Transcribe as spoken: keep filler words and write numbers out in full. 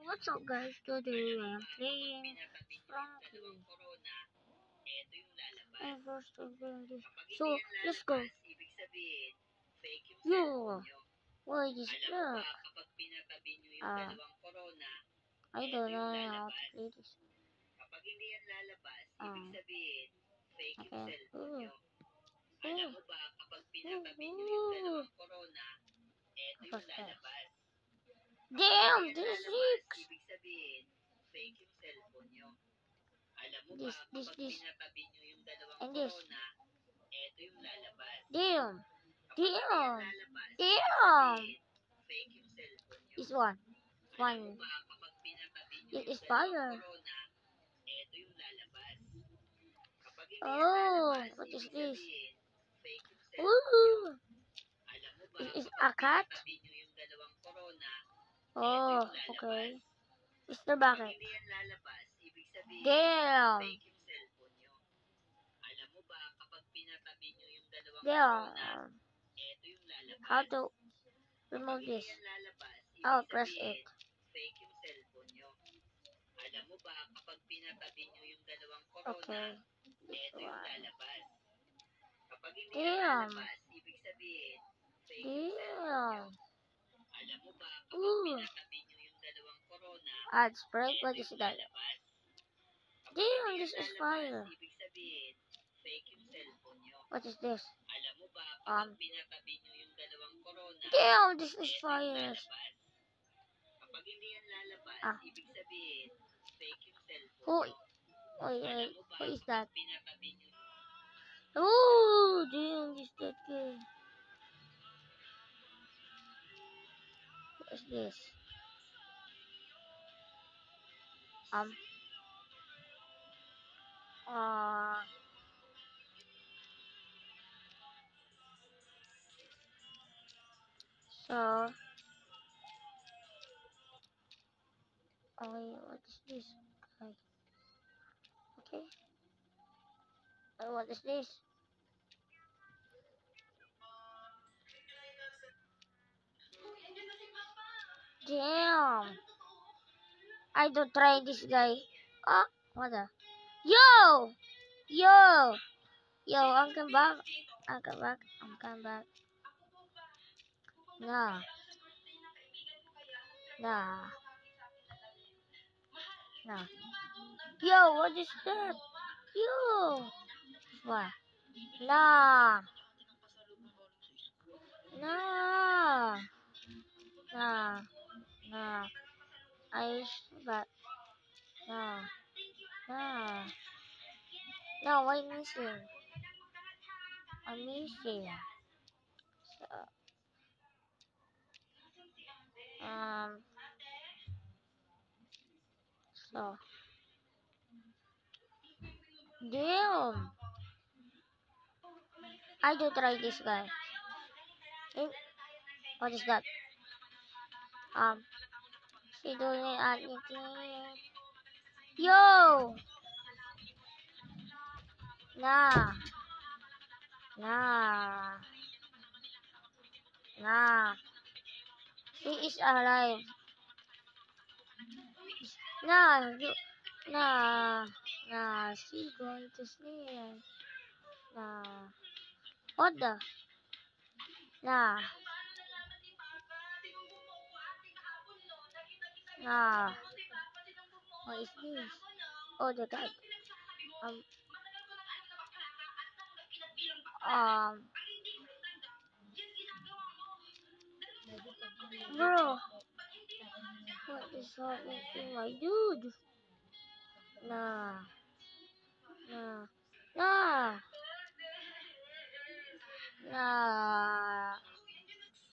What's up guys, today I'm playing Frankie. And first of all, this. So, let's go. Yo, what is that? Uh, I don't know how to play this. Um, okay. Ooh. Ooh. Ooh. What's that? Damn, this is six. This, this, this. And this. Damn. Damn. Damn. This one. One. It is fire. Oh, what is this? Ooh. Is it a cat? Oh, okay. Mister Bucket. Damn. Damn. How to remove this? Oh, press it. Okay. This one. Damn. Damn. Ooh. Add spray. What is that? Damn, this is fire. What is this? Um. Damn, this is fire. Ah. Who? Wait, wait. Who is that? Oh, damn, this that guy. What is this? Um. Uh. So. Oh, wait, what is this? Okay. Okay. Uh, what is this? Damn. I don't try this guy. Ah, what the? Yo! Yo! Yo, I'm come back. I'm come back. I'm come back. Nah. Nah. Nah. Yo, what is that? Yo! What? Nah. Nah. Nah. Nah. I but nah. Nah. No, I'm missing. I'm missing. So, um. So. Damn. I do try this guy. Eh, what is that? Um. She doing anything. Yo! Nah. Nah. Nah. She is alive. Nah. You, nah. Nah. She going to sleep. Nah. What the? Nah. Nah. What is this? Oh, the god. Um. Um. Bro. What is happening to my dude? Nah.